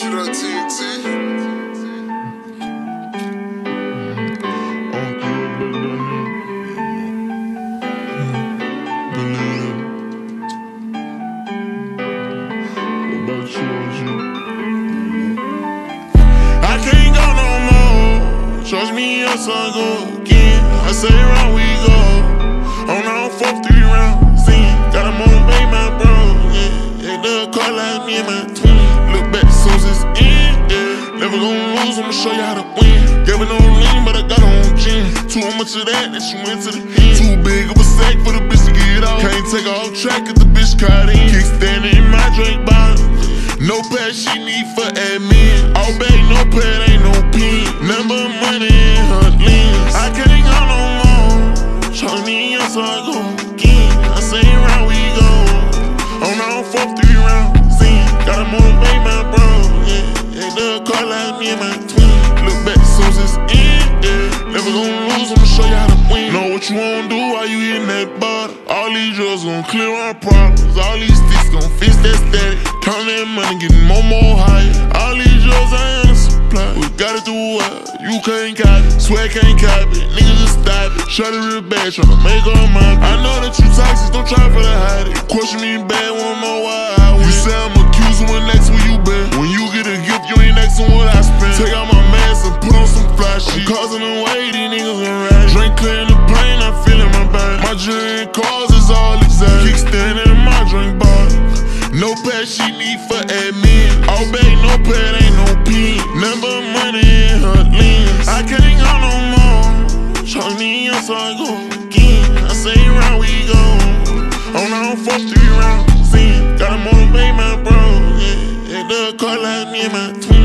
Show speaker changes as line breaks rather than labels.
Shit on TNT.
I can't go no more. Trust me, yes, I go again. I say round we go. On our 4th 3 round scene. Gotta motivate my bro. Yeah, the car like me and my twin. Look back soon as it's in. Yeah. Never gonna lose, I'ma show you how to win. Gave her no lean, but I got her on gin. Too much of that she went to the end. Too big of a sack for the bitch to get off. Can't take her off track if the bitch caught in. Kickstanding in my drink bottle. No pad she need for admin. All bag, no pad, ain't no pin. Number money in her lens. I can't go no more. Show me yes, so I go again. I say round we go. On our 4th 3 round scene. Gotta motivate my bro. Yeah, the car like me and my twin. Look back soon as it's in. Yeah. Never gonna lose, I'ma show you how to win. Know what you wanna do while you hitting that bottle. All these drugs gon' clear our problems. All these sticks gon' fix that static. Count that money, getting more higher. All these drugs I ain't on supply. We gotta do well, you can't copy. Swear can't copy, niggas just stop it. Shut it real bad, tryna make all my. I know that you toxic, don't try for the hide it. Question me bad, wanna know why I win. You say I'm accusing when next where you been. When you get a gift, you ain't asking what I spend. Take out my mask and put on some fly shit. Causing the way, these niggas gon' ride. Drink clear in the pain, I feel in my body. My jewelry and cars is all exact. Kickstanding in my drink bottle. No pad she need for admin. All bag, no pad, ain't no pin. Number money in her lens. I can't go no more. Show me yes, so I go again. I say round we go. On our 4th 3 round scene. Gotta motivate my bro. Yeah, the car like me and my twin.